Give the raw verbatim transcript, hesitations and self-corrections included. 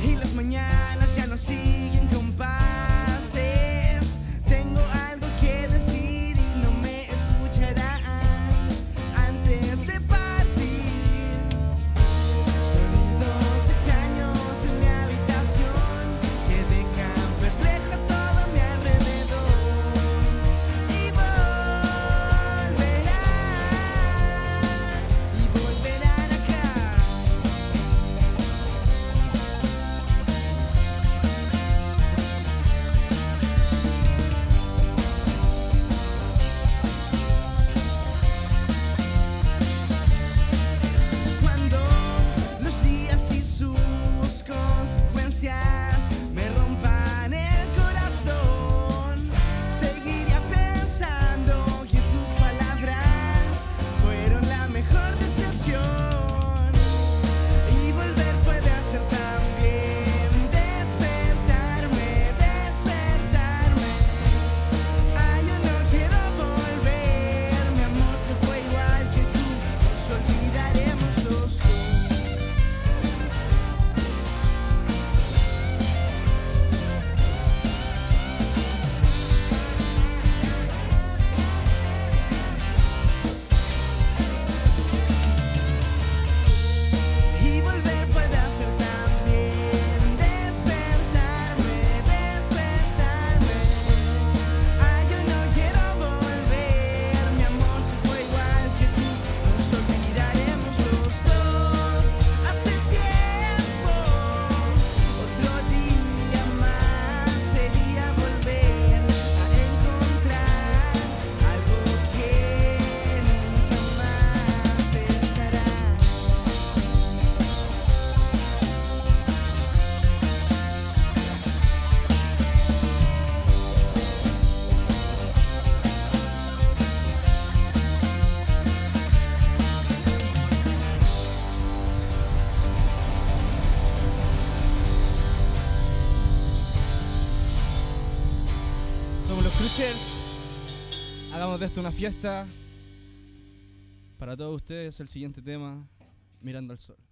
y las mañanas ya no siguen compases. Tengo algo que decir y no me escucharán antes de partir. Sonidos extraños en mi habitación que dejan perplejo todo a mi alrededor. Y volverán, y volverán acá. Cuando los días y sus consecuencias me rompan el corazón, seguiría pensando que tus palabras fueron la mejor decepción. Y volver puede hacer también despertarme, despertarme. Ay, yo no quiero volver, mi amor se fue igual que tú, nos olvidaremos los dos. Y volver puede hacer también despertarme, despertarme. Ay, yo no quiero volver, mi amor se fue igual que tú, nos olvidaremos los dos. Hace tiempo, otro día más sería volver a encontrar algo que nunca más cesará. Somos los Cruchers. Hagamos de esto una fiesta. Para todos ustedes, el siguiente tema, Mirando al Sol.